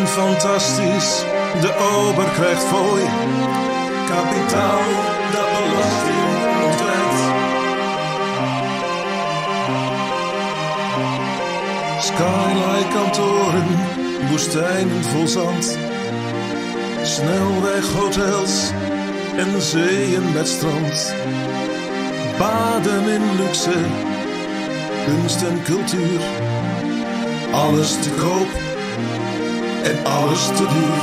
fantastisch, de ober krijgt fooi. Kapitaal dat belasting ontwijkt. Skyline kantoren, woestijnen vol zand. Snelweghotels en zeeën met strand. Baden in luxe, kunst en cultuur. Alles te koop en alles te duur.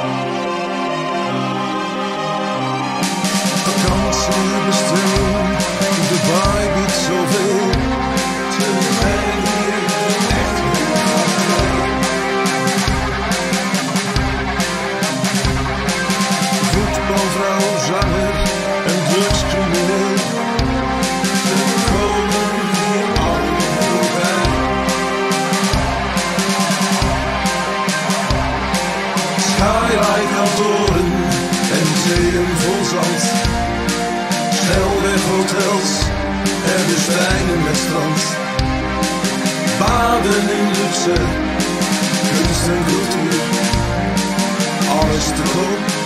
Vakantiebestemming, Dubai biedt zoveel. Te zijn hier echt voetbalvrouw, zanger en drugscrimineel. Ze komen hier allemaal voorbij. Skyline kantoren en zeeën vol zand. Snelweghotels en woestijnen met strand. Baden in luxe, kunst en cultuur. Alles te koop